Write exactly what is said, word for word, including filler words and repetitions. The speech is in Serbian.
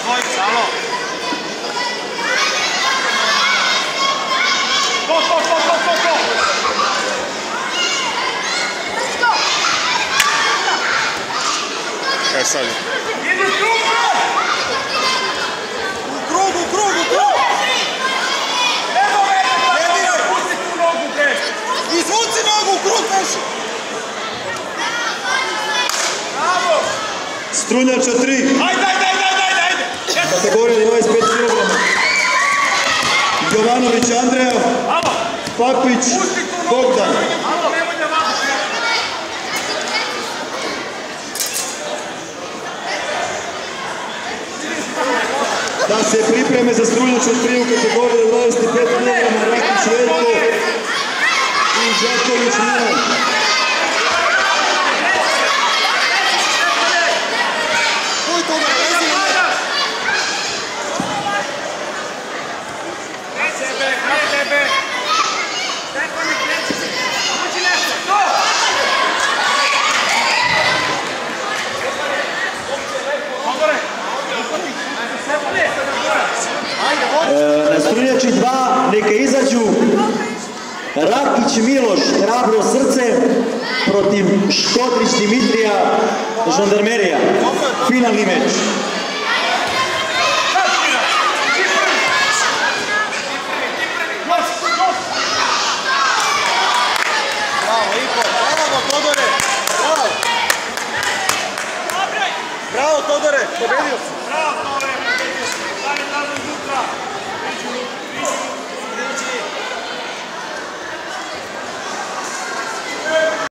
E sad. U krug, u krug, u krug! Ne diraj! Pusti tu nogu, bre! Izvuci nogu u krug, veši! Bravo! Strunjača tri. Ajde, ajde, ajde, ajde, ajde! Kategorija dvadeset pet kilograma. Jovanović Andreja. Papić Bogdan. Da se pripreme za strunjaču tri u kategoriji dvadeset pet kilograma Rakić Veljko i Žaković Milan. Na strunjači dva neka izađu Rakić Miloš, Hrabro srce, protiv Škodrić Dimitrija, Žandarmerija. Finalni meč. Bravo, Iko, bravo, Todore! Bravo! Bravo, Todore, pobedio si! Bravo, Todore, pobedio si! Stavi tamo iznutra!